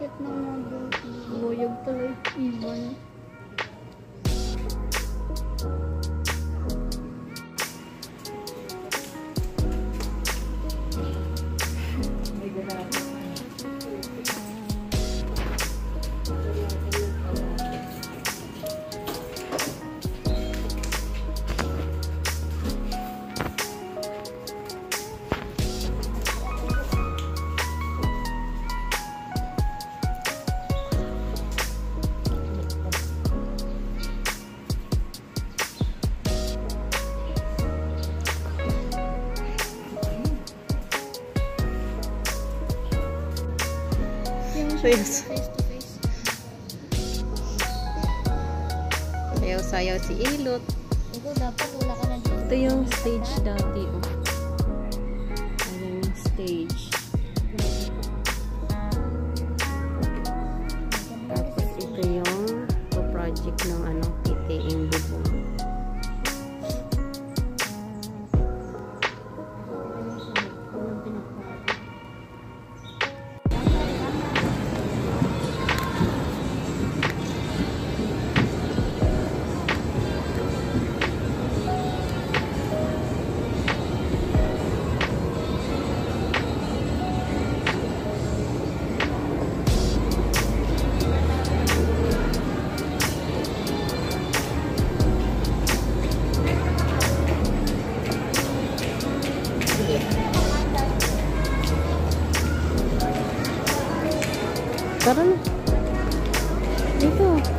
Sakit ng mabuti. Buyog tuloy. Iwan. Face to face. Sayaw-sayaw si Ilot. Ito dapat wala ka na dito. Ito yung stage dati. Oh. Ayan yung stage. Tapos ito yung project ng PTM bubong. Tara na. Dito.